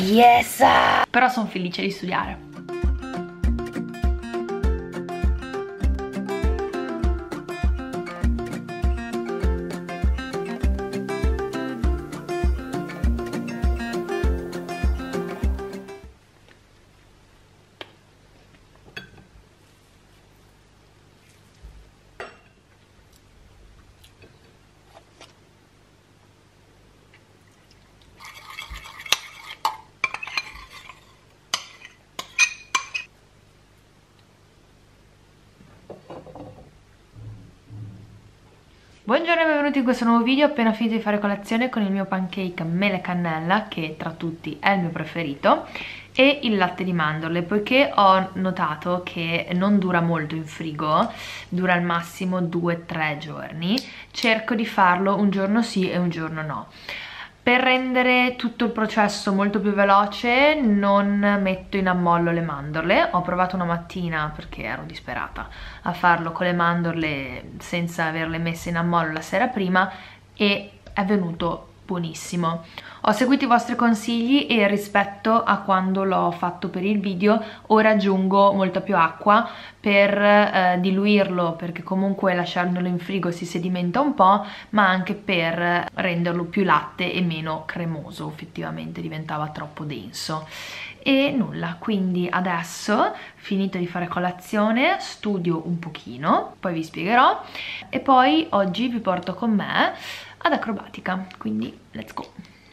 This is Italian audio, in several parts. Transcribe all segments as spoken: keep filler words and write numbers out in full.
Yes! Però sono felice di studiare. Buongiorno e benvenuti in questo nuovo video. Ho appena finito di fare colazione con il mio pancake mele e cannella, che tra tutti è il mio preferito, e il latte di mandorle, poiché ho notato che non dura molto in frigo, dura al massimo due tre giorni, cerco di farlo un giorno sì e un giorno no. Per rendere tutto il processo molto più veloce non metto in ammollo le mandorle. Ho provato una mattina, perché ero disperata, a farlo con le mandorle senza averle messe in ammollo la sera prima e è venuto buonissimo. Ho seguito i vostri consigli e rispetto a quando l'ho fatto per il video ora aggiungo molta più acqua per eh, diluirlo, perché comunque lasciandolo in frigo si sedimenta un po', ma anche per renderlo più latte e meno cremoso, effettivamente diventava troppo denso. E nulla, quindi adesso, finito di fare colazione, studio un pochino, poi vi spiegherò, e poi oggi vi porto con me ad acrobatica, quindi let's go!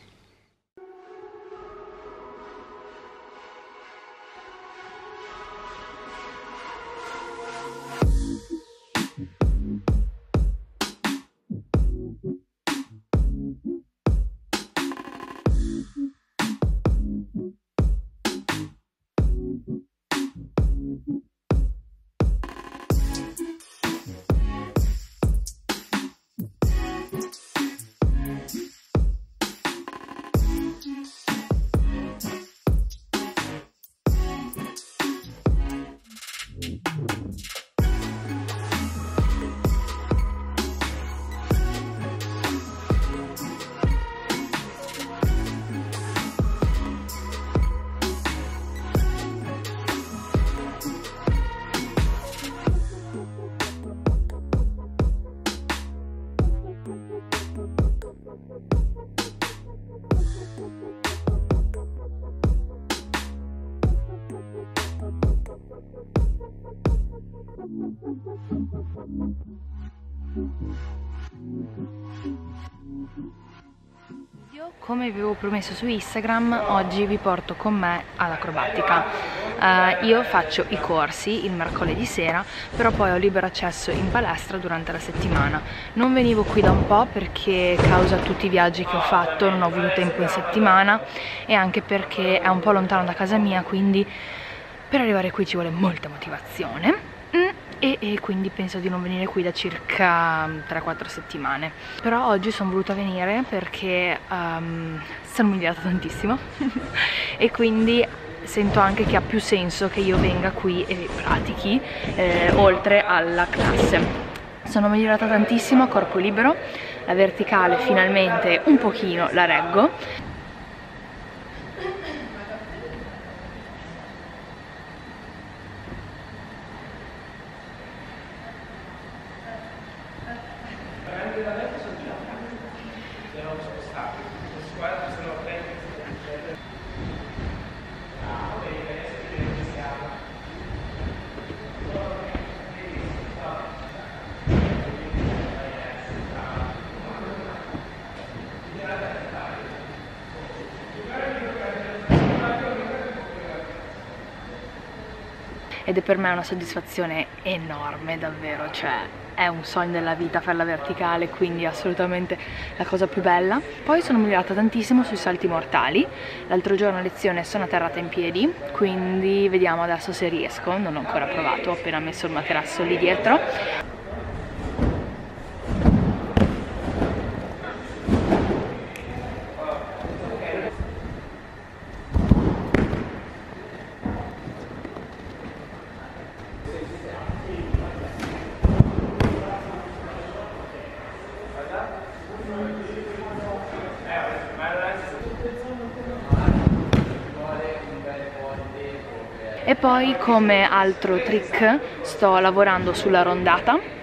Come vi avevo promesso su Instagram, oggi vi porto con me all'acrobatica. Uh, io faccio i corsi il mercoledì sera, però poi ho libero accesso in palestra durante la settimana. Non venivo qui da un po' perché, causa tutti i viaggi che ho fatto, non ho avuto tempo in settimana, e anche perché è un po' lontano da casa mia, quindi per arrivare qui ci vuole molta motivazione. Mm. E, e quindi penso di non venire qui da circa tre quattro settimane. Però oggi sono voluta venire perché um, sono migliorata tantissimo e quindi sento anche che ha più senso che io venga qui e pratichi eh, oltre alla classe. Sono migliorata tantissimo a corpo libero, la verticale finalmente un pochino la reggo. Ed è per me una soddisfazione enorme, davvero, cioè è un sogno della vita fare la verticale, quindi è assolutamente la cosa più bella. Poi sono migliorata tantissimo sui salti mortali. L'altro giorno a lezione sono atterrata in piedi, quindi vediamo adesso se riesco. Non ho ancora provato, ho appena messo il materasso lì dietro. E poi come altro trick sto lavorando sulla rondata.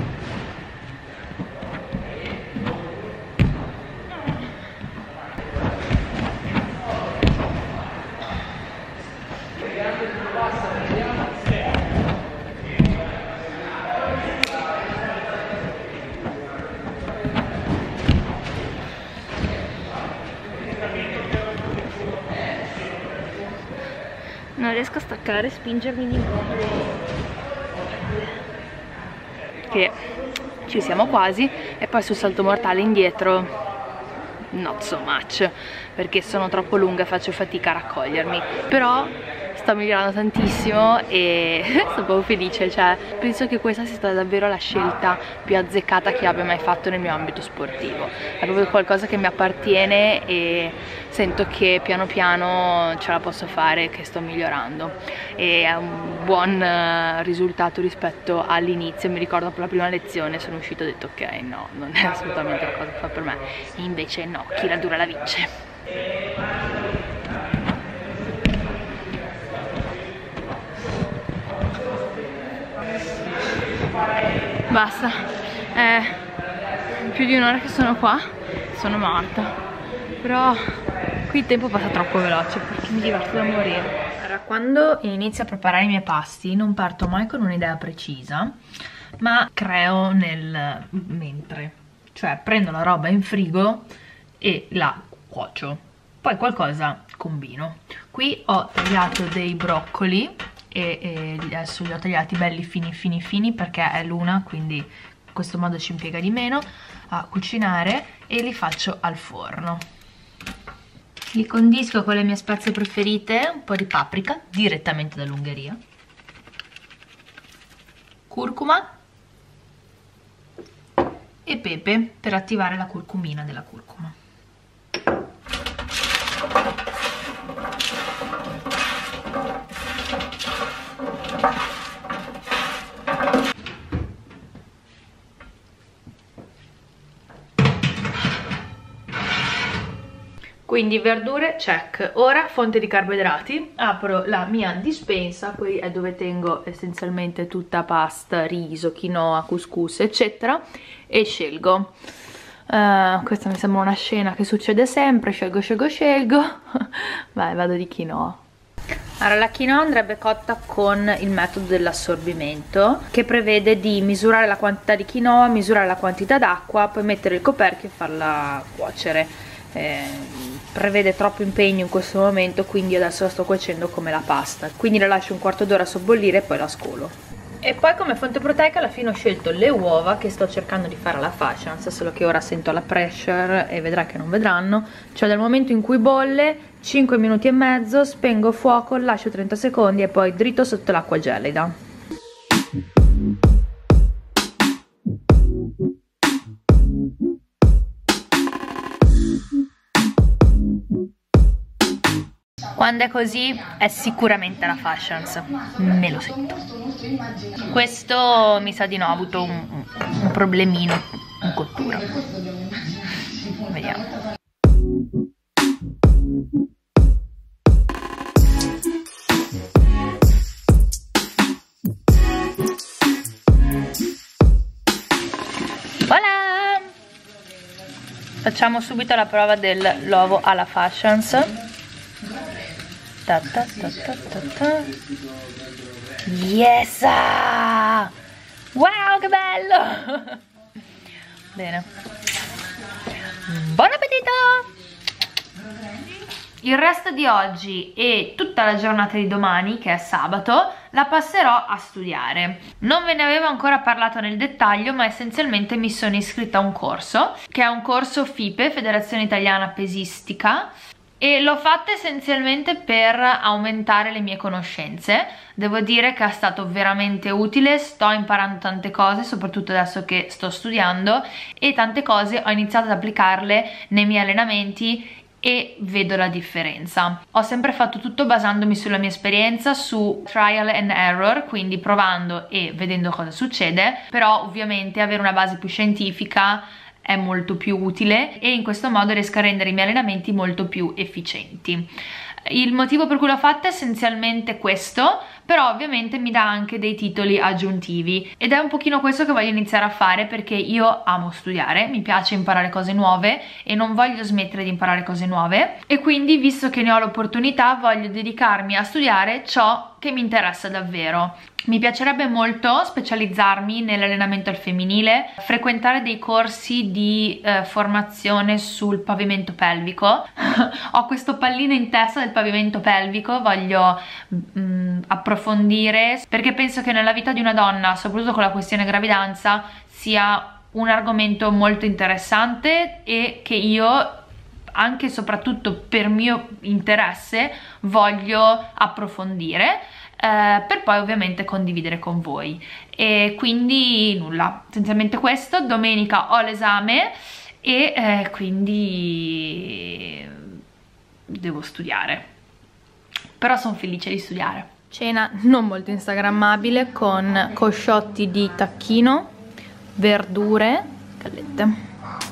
Non riesco a staccare e spingermi di nuovo. Che ci siamo quasi. E poi sul salto mortale indietro not so much, perché sono troppo lunga e faccio fatica a raccogliermi. Però sto migliorando tantissimo e sono proprio felice, cioè penso che questa sia stata davvero la scelta più azzeccata che abbia mai fatto nel mio ambito sportivo. È proprio qualcosa che mi appartiene e sento che piano piano ce la posso fare, che sto migliorando, e è un buon uh, risultato rispetto all'inizio. Mi ricordo per la prima lezione sono uscito e ho detto ok, no, non è assolutamente la cosa che fa per me, e invece no, chi la dura la vince. Basta, è più di un'ora che sono qua, sono morta, però qui il tempo passa troppo veloce perché mi diverto da morire. Allora, quando inizio a preparare i miei pasti non parto mai con un'idea precisa, ma creo nel mentre, cioè prendo la roba in frigo e la cuocio, poi qualcosa combino. Qui ho tagliato dei broccoli e, e adesso li ho tagliati belli fini fini fini perché è l'una, quindi in questo modo ci impiega di meno a cucinare, e li faccio al forno. Li condisco con le mie spezie preferite, un po' di paprika direttamente dall'Ungheria, curcuma e pepe per attivare la curcumina della curcuma. Quindi verdure check. Ora fonte di carboidrati, apro la mia dispensa, qui è dove tengo essenzialmente tutta pasta, riso, quinoa, couscous eccetera, e scelgo. Uh, questa mi sembra una scena che succede sempre, scelgo, scelgo, scelgo. Vai, vado di quinoa. Allora, la quinoa andrebbe cotta con il metodo dell'assorbimento, che prevede di misurare la quantità di quinoa, misurare la quantità d'acqua, poi mettere il coperchio e farla cuocere. Eh, prevede troppo impegno in questo momento, quindi adesso la sto cuocendo come la pasta, quindi la lascio un quarto d'ora a sobbollire e poi la scolo. E poi come fonte proteica alla fine ho scelto le uova, che sto cercando di fare alla fascia, solo che ora sento la pressure e vedrai che non vedranno, cioè dal momento in cui bolle cinque minuti e mezzo, spengo fuoco, lascio trenta secondi e poi dritto sotto l'acqua gelida. Quando è così è sicuramente la fashions, me lo sento. Questo mi sa di no, ha avuto un, un problemino in cottura. Vediamo. Voilà! Facciamo subito la prova dell'uovo alla fashions. Ta ta ta ta ta ta. Yes! Wow, che bello! Bene. Buon appetito! Il resto di oggi e tutta la giornata di domani, che è sabato, la passerò a studiare. Non ve ne avevo ancora parlato nel dettaglio, ma essenzialmente mi sono iscritta a un corso, che è un corso F I P E, Federazione Italiana Pesistica, e l'ho fatta essenzialmente per aumentare le mie conoscenze. Devo dire che è stato veramente utile, sto imparando tante cose, soprattutto adesso che sto studiando, e tante cose ho iniziato ad applicarle nei miei allenamenti e vedo la differenza. Ho sempre fatto tutto basandomi sulla mia esperienza, su trial and error, quindi provando e vedendo cosa succede, però ovviamente avere una base più scientifica è molto più utile e in questo modo riesco a rendere i miei allenamenti molto più efficienti. Il motivo per cui l'ho fatta è essenzialmente questo, però ovviamente mi dà anche dei titoli aggiuntivi ed è un pochino questo che voglio iniziare a fare, perché io amo studiare, mi piace imparare cose nuove e non voglio smettere di imparare cose nuove, e quindi visto che ne ho l'opportunità voglio dedicarmi a studiare ciò che mi interessa davvero. Mi piacerebbe molto specializzarmi nell'allenamento al femminile, frequentare dei corsi di eh, formazione sul pavimento pelvico. Ho questo pallino in testa del pavimento pelvico, voglio mm, approfondire, perché penso che nella vita di una donna, soprattutto con la questione gravidanza, sia un argomento molto interessante e che io, anche e soprattutto per mio interesse, voglio approfondire, eh, per poi ovviamente condividere con voi. E quindi nulla, essenzialmente questo. Domenica ho l'esame e eh, quindi devo studiare, però sono felice di studiare. Cena non molto instagrammabile, con cosciotti di tacchino, verdure, scalette.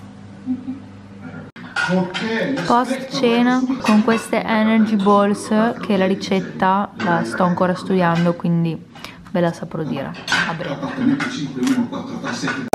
Post cena con queste energy balls, che la ricetta la sto ancora studiando, quindi ve la saprò dire a breve.